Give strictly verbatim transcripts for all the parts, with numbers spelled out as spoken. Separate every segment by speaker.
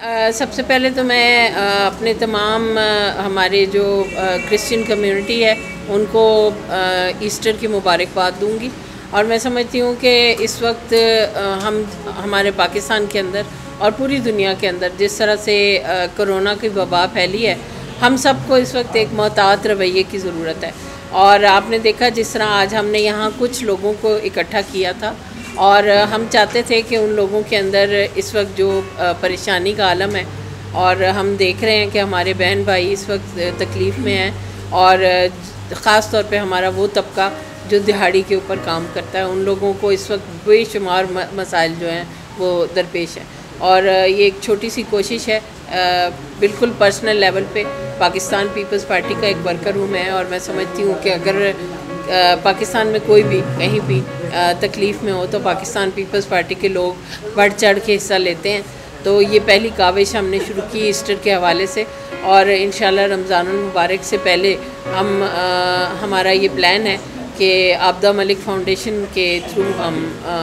Speaker 1: अ, सबसे पहले तो मैं अ, अपने तमाम अ, हमारे जो क्रिश्चियन कम्युनिटी है उनको अ, ईस्टर की मुबारकबाद दूंगी। और मैं समझती हूँ कि इस वक्त अ, हम हमारे पाकिस्तान के अंदर और पूरी दुनिया के अंदर जिस तरह से अ, कोरोना की वबा फैली है, हम सबको इस वक्त एक मोहतात रवैये की ज़रूरत है। और आपने देखा जिस तरह आज हमने यहाँ कुछ लोगों को इकट्ठा किया था और हम चाहते थे कि उन लोगों के अंदर इस वक्त जो परेशानी का आलम है, और हम देख रहे हैं कि हमारे बहन भाई इस वक्त तकलीफ़ में हैं, और ख़ास तौर पे हमारा वो तबका जो दिहाड़ी के ऊपर काम करता है, उन लोगों को इस वक्त बेशुमार मसाइल जो हैं वो दरपेश हैं। और ये एक छोटी सी कोशिश है, बिल्कुल पर्सनल लेवल पे पाकिस्तान पीपल्स पार्टी का एक वर्कर हूँ मैं, और मैं समझती हूँ कि अगर पाकिस्तान में कोई भी कहीं भी तकलीफ़ में हो तो पाकिस्तान पीपल्स पार्टी के लोग बढ़ चढ़ के हिस्सा लेते हैं। तो ये पहली काविश हमने शुरू की ईस्टर के हवाले से, और इंशाल्लाह रमज़ानुल मुबारक से पहले हम आ, हमारा ये प्लान है कि आबदा मलिक फाउंडेशन के थ्रू हम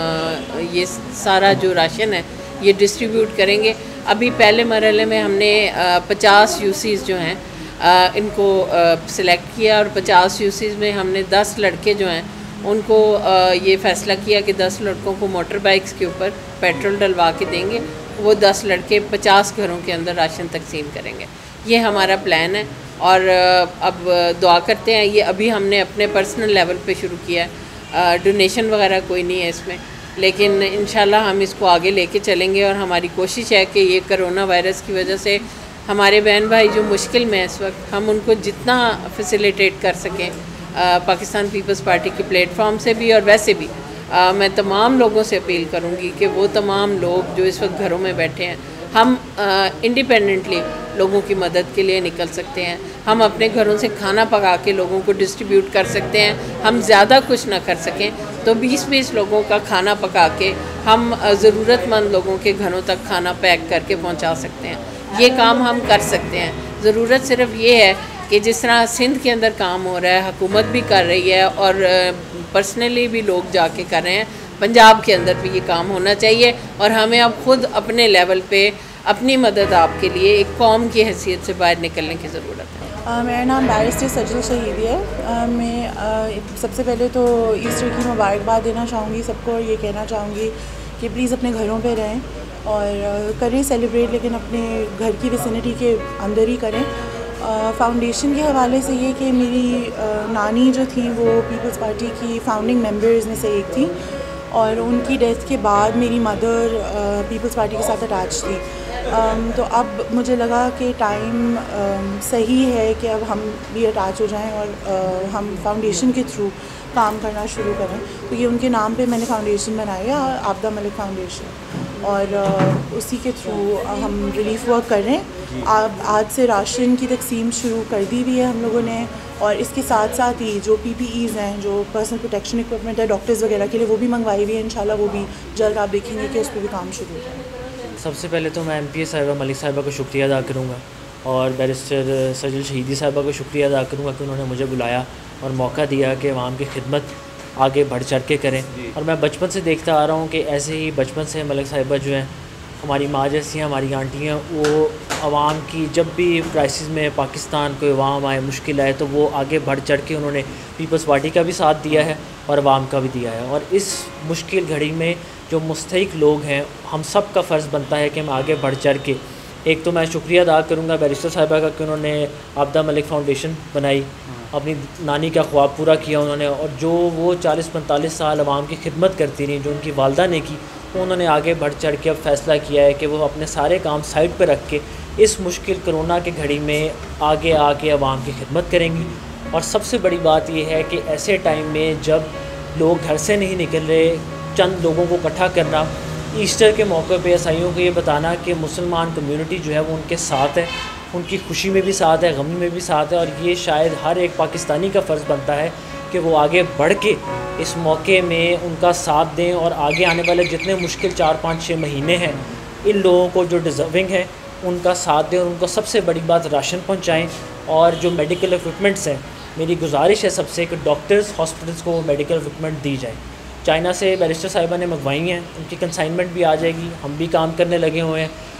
Speaker 1: आ, ये सारा जो राशन है ये डिस्ट्रीब्यूट करेंगे। अभी पहले मरहले में हमने पचास यूसीज़ जो हैं आ, इनको सिलेक्ट किया, और पचास यूसीज़ में हमने दस लड़के जो हैं उनको आ, ये फ़ैसला किया कि दस लड़कों को मोटर बाइक्स के ऊपर पेट्रोल डलवा के देंगे। वो दस लड़के पचास घरों के अंदर राशन तकसीम करेंगे। ये हमारा प्लान है, और अब दुआ करते हैं। ये अभी हमने अपने पर्सनल लेवल पे शुरू किया है, डोनेशन वगैरह कोई नहीं है इसमें, लेकिन इंशाल्लाह हम इसको आगे लेके चलेंगे। और हमारी कोशिश है कि ये कोरोना वायरस की वजह से हमारे बहन भाई जो मुश्किल में इस वक्त, हम उनको जितना फैसिलिटेट कर सकें आ, पाकिस्तान पीपल्स पार्टी के प्लेटफॉर्म से भी, और वैसे भी आ, मैं तमाम लोगों से अपील करूँगी कि वो तमाम लोग जो इस वक्त घरों में बैठे हैं, हम इंडिपेंडेंटली लोगों की मदद के लिए निकल सकते हैं। हम अपने घरों से खाना पका के लोगों को डिस्ट्रीब्यूट कर सकते हैं। हम ज़्यादा कुछ ना कर सकें तो बीस बीस लोगों का खाना पका के हम ज़रूरतमंद लोगों के घरों तक खाना पैक करके पहुंचा सकते हैं। ये काम हम कर सकते हैं। ज़रूरत सिर्फ ये है कि जिस तरह सिंध के अंदर काम हो रहा है, हुकूमत भी कर रही है और पर्सनली भी लोग जाके कर रहे हैं, पंजाब के अंदर भी ये काम होना चाहिए। और हमें अब खुद अपने लेवल पे अपनी मदद आपके लिए एक कौम की हैसियत से बाहर निकलने की ज़रूरत है।
Speaker 2: Uh, मेरा नाम बैरिस्टर सजल शहीदी है। uh, मैं uh, सबसे पहले तो ईस्टर की मुबारकबाद देना चाहूँगी सबको, और ये कहना चाहूँगी कि प्लीज़ अपने घरों पे रहें और uh, करें सेलिब्रेट, लेकिन अपने घर की विसिनिटी के अंदर ही करें। फाउंडेशन uh, के हवाले से ये कि मेरी uh, नानी जो थी वो पीपल्स पार्टी की फाउंडिंग मेंबर्स में से एक थी, और उनकी डेथ के बाद मेरी मदर पीपल्स पार्टी के साथ अटैच थी। um, तो अब मुझे लगा कि टाइम um, सही है कि अब हम भी अटैच हो जाएं और uh, हम फाउंडेशन के थ्रू काम करना शुरू करें। तो ये उनके नाम पे मैंने फाउंडेशन बनाई है, आबदा मलिक फाउंडेशन, और uh, उसी के थ्रू हम रिलीफ वर्क कर रहे हैं। अब आज से राशन की तकसीम शुरू कर दी हुई है हम लोगों ने, और इसके साथ साथ ही जो पीपीईज़ हैं, जो पर्सनल प्रोटेक्शन इक्विपमेंट है डॉक्टर्स वगैरह के लिए, वो भी मंगवाई हुई है। इंशाल्लाह वो भी जल्द आप देखेंगे कि उस पर भी काम शुरू हो जाए।
Speaker 3: सबसे पहले तो मैं एम पी ए साहिबा मलिक साहिबा का शुक्रिया अदा करूँगा, और बैरिस्टर सजल शहीदी साहिबा का शुक्रिया अदा करूँगा कि उन्होंने मुझे बुलाया और मौका दिया कि अवाम की खिदमत आगे बढ़ चढ़ के करें। और मैं बचपन से देखता आ रहा हूँ कि ऐसे ही बचपन से मलिक साहिबा जो हैं, हमारी माँ जैसी हैं, हमारी आंटी हैं, वो आवाम की जब भी क्राइसिस में पाकिस्तान कोई अवाम आए, मुश्किल आए, तो वो आगे बढ़ चढ़ के उन्होंने पीपल्स पार्टी का भी साथ दिया है और अवाम का भी दिया है। और इस मुश्किल घड़ी में जो मुस्तहिक लोग हैं, हम सब का फ़र्ज़ बनता है कि हम आगे बढ़ चढ़ के, एक तो मैं शुक्रिया अदा करूँगा बैरिस्टर साहिबा का कि उन्होंने आबदा मलिक फाउंडेशन बनाई, अपनी नानी का ख्वाब पूरा किया उन्होंने, और जो वो चालीस पैंतालीस साल अवाम की खिदमत करती रही, जो उनकी वालदा ने की, तो उन्होंने आगे बढ़ चढ़ के अब फ़ैसला किया है कि वो अपने सारे काम साइड पर रख के इस मुश्किल कोरोना के घड़ी में आगे आके अवाम की खिदमत करेंगी। और सबसे बड़ी बात यह है कि ऐसे टाइम में जब लोग घर से नहीं निकल रहे, चंद लोगों को इकट्ठा करना, ईस्टर के मौके पे ईसाइयों को ये बताना कि मुसलमान कम्युनिटी जो है वो उनके साथ है, उनकी खुशी में भी साथ है, गम में भी साथ है। और ये शायद हर एक पाकिस्तानी का फ़र्ज़ बनता है कि वो आगे बढ़ के इस मौके में उनका साथ दें, और आगे आने वाले जितने मुश्किल चार पाँच छः महीने हैं, इन लोगों को जो डिज़र्विंग है उनका साथ दें, और उनको सबसे बड़ी बात राशन पहुँचाएँ। और जो मेडिकल इक्विपमेंट्स हैं, मेरी गुजारिश है सबसे कि डॉक्टर्स हॉस्पिटल्स को मेडिकल इक्विपमेंट दी जाए। चाइना से बैरिस्टर साहिबा ने मंगवाई हैं, उनकी कंसाइनमेंट भी आ जाएगी, हम भी काम करने लगे हुए हैं।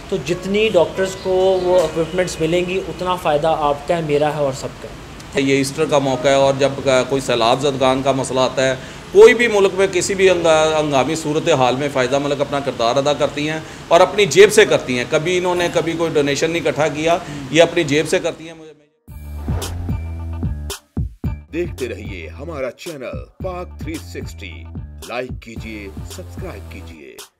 Speaker 3: तो जितनी डॉक्टर्स को वो इक्विपमेंट्स मिलेंगी उतना फ़ायदा आपका है, मेरा है और सबका है।
Speaker 4: ये ईस्टर का मौका है और जब कोई सैलाब ज़दगान का मसला आता है, कोई भी मुल्क में किसी भी हंगामी सूरत हाल में फ़ायदा मलिक अपना किरदार अदा करती हैं और अपनी जेब से करती हैं। कभी इन्होंने कभी कोई डोनेशन नहीं इकट्ठा किया, ये अपनी जेब से करती हैं। मुझे
Speaker 5: देखते रहिए हमारा channel Pak three sixty, like कीजिए, सब्सक्राइब कीजिए।